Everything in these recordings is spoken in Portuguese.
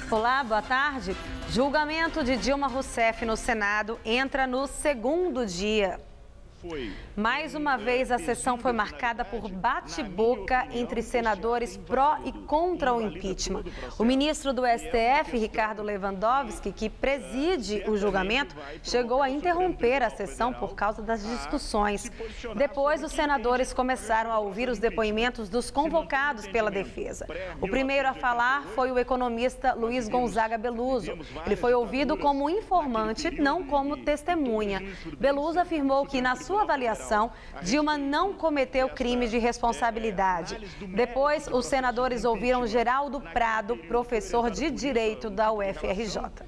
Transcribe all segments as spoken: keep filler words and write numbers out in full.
Olá, boa tarde. Julgamento de Dilma Rousseff no Senado entra no segundo dia. Mais uma vez, a sessão foi marcada por bate-boca entre senadores pró e contra o impeachment. O ministro do S T F, Ricardo Lewandowski, que preside o julgamento, chegou a interromper a sessão por causa das discussões. Depois, os senadores começaram a ouvir os depoimentos dos convocados pela defesa. O primeiro a falar foi o economista Luiz Gonzaga Beluso. Ele foi ouvido como informante, não como testemunha. Beluso afirmou que, na sua avaliação, Dilma não cometeu crime de responsabilidade. Depois, os senadores ouviram Geraldo Prado, professor de Direito da U F R J.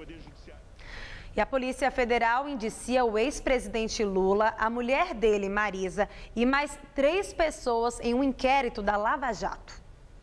E a Polícia Federal indicia o ex-presidente Lula, a mulher dele, Marisa, e mais três pessoas em um inquérito da Lava Jato.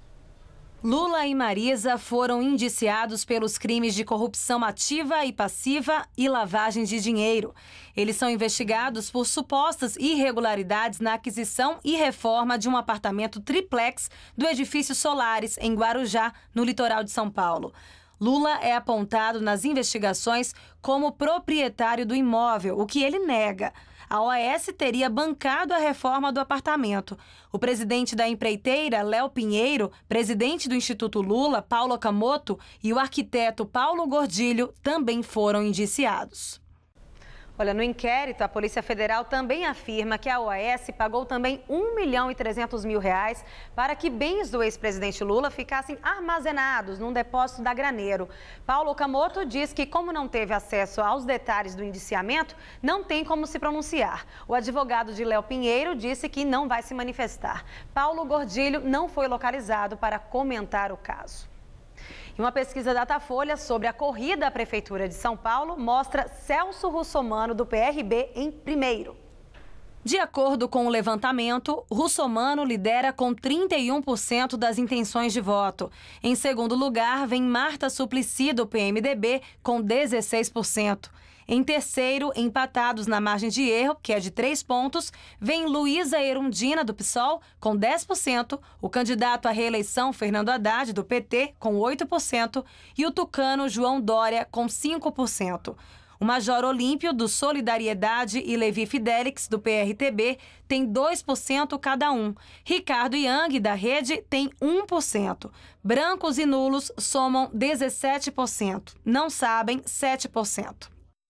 Lula e Marisa foram indiciados pelos crimes de corrupção ativa e passiva e lavagem de dinheiro. Eles são investigados por supostas irregularidades na aquisição e reforma de um apartamento triplex do edifício Solares, em Guarujá, no litoral de São Paulo. Lula é apontado nas investigações como proprietário do imóvel, o que ele nega. A O A S teria bancado a reforma do apartamento. O presidente da empreiteira, Léo Pinheiro, presidente do Instituto Lula, Paulo Okamoto, e o arquiteto Paulo Gordilho também foram indiciados. Olha, no inquérito, a Polícia Federal também afirma que a O A S pagou também um milhão e trezentos mil reais para que bens do ex-presidente Lula ficassem armazenados num depósito da Graneiro. Paulo Okamoto diz que, como não teve acesso aos detalhes do indiciamento, não tem como se pronunciar. O advogado de Léo Pinheiro disse que não vai se manifestar. Paulo Gordilho não foi localizado para comentar o caso. E uma pesquisa Datafolha sobre a corrida à Prefeitura de São Paulo mostra Celso Russomano, do P R B, em primeiro. De acordo com o levantamento, Russomano lidera com trinta e um por cento das intenções de voto. Em segundo lugar, vem Marta Suplicy, do P M D B, com dezesseis por cento. Em terceiro, empatados na margem de erro, que é de três pontos, vem Luísa Erundina, do PSOL, com dez por cento, o candidato à reeleição, Fernando Haddad, do P T, com oito por cento, e o tucano João Dória, com cinco por cento. O Major Olímpio, do Solidariedade, e Levi Fidelix, do P R T B, tem dois por cento cada um. Ricardo Yang, da Rede, tem um por cento. Brancos e nulos somam dezessete por cento. Não sabem, sete por cento.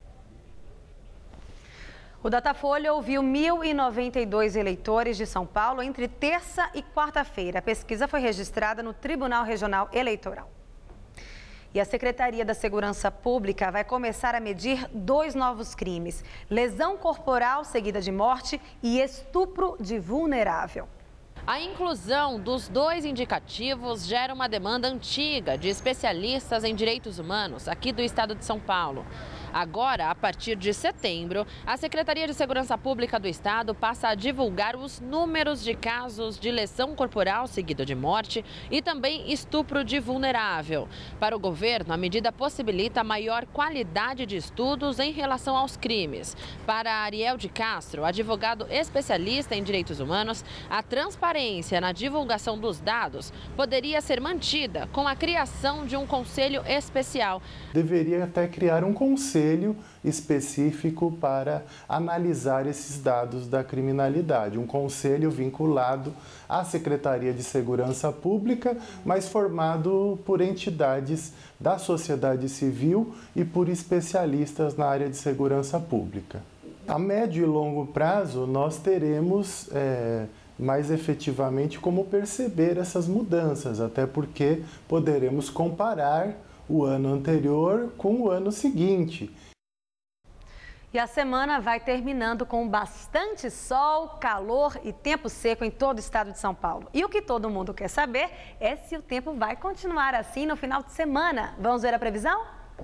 O Datafolha ouviu mil e noventa e dois eleitores de São Paulo entre terça e quarta-feira. A pesquisa foi registrada no Tribunal Regional Eleitoral. E a Secretaria da Segurança Pública vai começar a medir dois novos crimes: lesão corporal seguida de morte e estupro de vulnerável. A inclusão dos dois indicativos gera uma demanda antiga de especialistas em direitos humanos aqui do estado de São Paulo. Agora, a partir de setembro, a Secretaria de Segurança Pública do Estado passa a divulgar os números de casos de lesão corporal seguida de morte e também estupro de vulnerável. Para o governo, a medida possibilita maior qualidade de estudos em relação aos crimes. Para Ariel de Castro, advogado especialista em direitos humanos, a transparência na divulgação dos dados poderia ser mantida com a criação de um conselho especial. Deveria até criar um conselho específico para analisar esses dados da criminalidade. Um conselho vinculado à Secretaria de Segurança Pública, mas formado por entidades da sociedade civil e por especialistas na área de segurança pública. A médio e longo prazo, nós teremos é, mais efetivamente como perceber essas mudanças, até porque poderemos comparar o ano anterior com o ano seguinte. E a semana vai terminando com bastante sol, calor e tempo seco em todo o estado de São Paulo. E o que todo mundo quer saber é se o tempo vai continuar assim no final de semana. Vamos ver a previsão?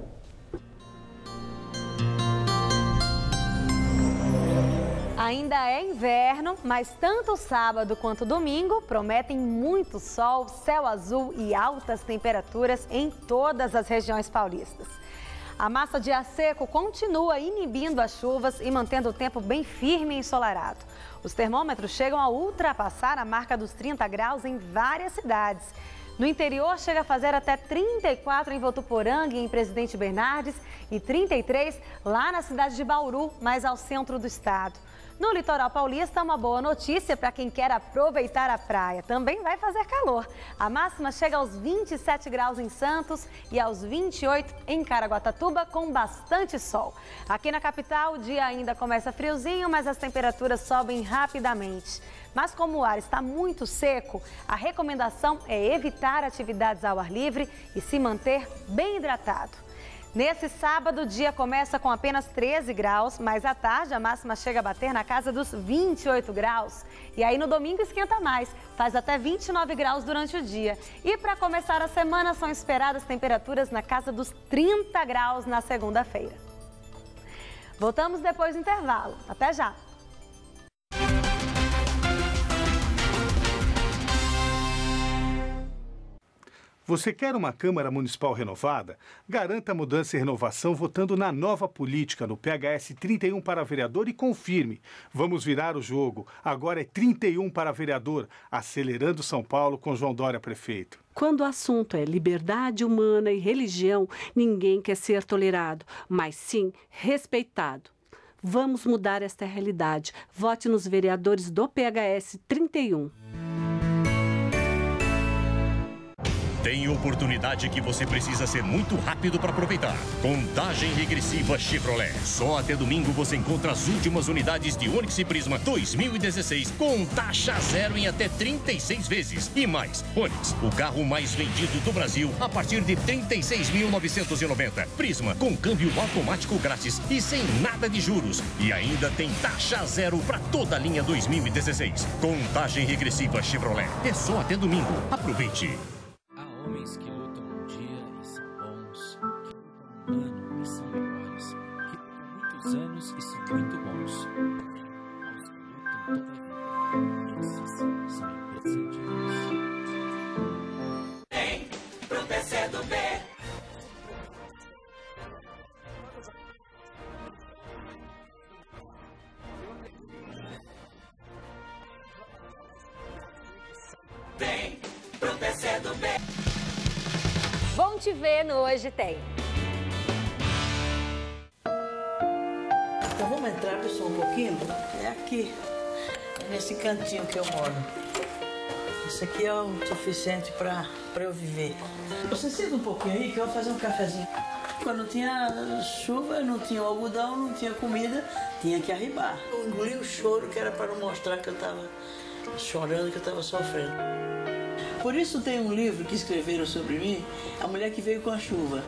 Ainda é inverno, mas tanto sábado quanto domingo prometem muito sol, céu azul e altas temperaturas em todas as regiões paulistas. A massa de ar seco continua inibindo as chuvas e mantendo o tempo bem firme e ensolarado. Os termômetros chegam a ultrapassar a marca dos trinta graus em várias cidades. No interior, chega a fazer até trinta e quatro em Votuporanga e em Presidente Bernardes e trinta e três lá na cidade de Bauru, mais ao centro do estado. No litoral paulista, uma boa notícia para quem quer aproveitar a praia. Também vai fazer calor. A máxima chega aos vinte e sete graus em Santos e aos vinte e oito em Caraguatatuba, com bastante sol. Aqui na capital, o dia ainda começa friozinho, mas as temperaturas sobem rapidamente. Mas como o ar está muito seco, a recomendação é evitar atividades ao ar livre e se manter bem hidratado. Nesse sábado, o dia começa com apenas treze graus, mas à tarde a máxima chega a bater na casa dos vinte e oito graus. E aí no domingo esquenta mais, faz até vinte e nove graus durante o dia. E para começar a semana são esperadas temperaturas na casa dos trinta graus na segunda-feira. Voltamos depois do intervalo. Até já! Você quer uma Câmara Municipal renovada? Garanta a mudança e renovação votando na nova política no P H S trinta e um para vereador e confirme. Vamos virar o jogo. Agora é trinta e um para vereador, acelerando São Paulo com João Dória prefeito. Quando o assunto é liberdade humana e religião, ninguém quer ser tolerado, mas sim respeitado. Vamos mudar esta realidade. Vote nos vereadores do P H S trinta e um. Tem oportunidade que você precisa ser muito rápido para aproveitar. Contagem regressiva Chevrolet. Só até domingo você encontra as últimas unidades de Onix e Prisma dois mil e dezesseis com taxa zero em até trinta e seis vezes. E mais, Onix, o carro mais vendido do Brasil a partir de trinta e seis mil novecentos e noventa. Prisma com câmbio automático grátis e sem nada de juros. E ainda tem taxa zero para toda a linha dois mil e dezesseis. Contagem regressiva Chevrolet. É só até domingo. Aproveite. Homens que lutam um dia e são bons, que lutam um ano e são melhores, que lutam muitos anos e são muito bons. Aos que lutam toda a vida, esses são imprescindíveis. Vem pro P C do B. Vem pro P C do B. Bom te ver no Hoje Tem. Então vamos entrar, pessoal, um pouquinho? É aqui, é nesse cantinho que eu moro. Isso aqui é o suficiente para eu viver. Você senta um pouquinho aí que eu vou fazer um cafezinho. Quando tinha chuva, não tinha algodão, não tinha comida, tinha que arribar. Eu engoli o choro que era para não mostrar que eu estava chorando, que eu estava sofrendo. Por isso tem um livro que escreveram sobre mim, A Mulher que Veio com a Chuva.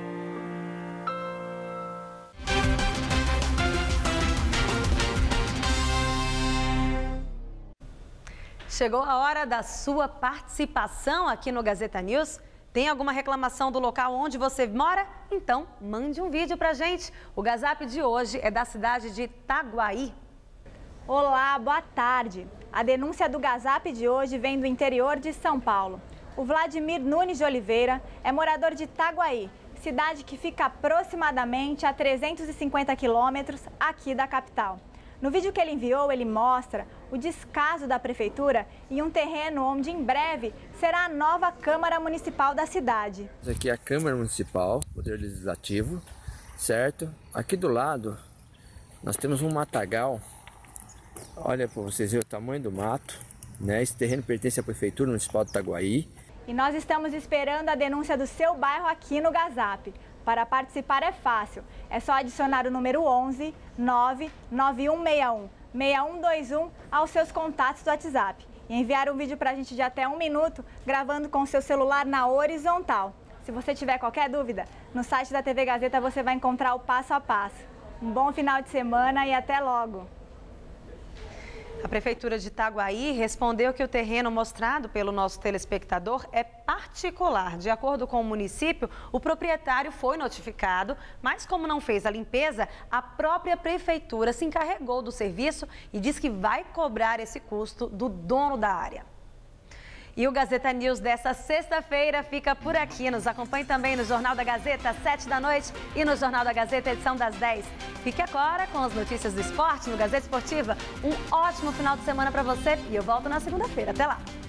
Chegou a hora da sua participação aqui no Gazeta News. Tem alguma reclamação do local onde você mora? Então, mande um vídeo pra gente. O Gazap de hoje é da cidade de Itaguaí. Olá, boa tarde. A denúncia do Gazap de hoje vem do interior de São Paulo. O Vladimir Nunes de Oliveira é morador de Itaguaí, cidade que fica aproximadamente a trezentos e cinquenta quilômetros aqui da capital. No vídeo que ele enviou, ele mostra o descaso da prefeitura em um terreno onde em breve será a nova Câmara Municipal da cidade. Aqui é a Câmara Municipal, Poder Legislativo, certo? Aqui do lado nós temos um matagal. Olha para vocês verem o tamanho do mato, né? Esse terreno pertence à Prefeitura Municipal de Itaguaí. E nós estamos esperando a denúncia do seu bairro aqui no Gazap. Para participar é fácil, é só adicionar o número onze nove nove um seis um seis um dois um aos seus contatos do WhatsApp e enviar um vídeo para a gente de até um minuto, gravando com o seu celular na horizontal. Se você tiver qualquer dúvida, no site da T V Gazeta você vai encontrar o passo a passo. Um bom final de semana e até logo! A Prefeitura de Itaguaí respondeu que o terreno mostrado pelo nosso telespectador é particular. De acordo com o município, o proprietário foi notificado, mas como não fez a limpeza, a própria Prefeitura se encarregou do serviço e diz que vai cobrar esse custo do dono da área. E o Gazeta News dessa sexta-feira fica por aqui. Nos acompanhe também no Jornal da Gazeta, às sete da noite, e no Jornal da Gazeta, edição das dez. Fique agora com as notícias do esporte no Gazeta Esportiva. Um ótimo final de semana para você e eu volto na segunda-feira. Até lá!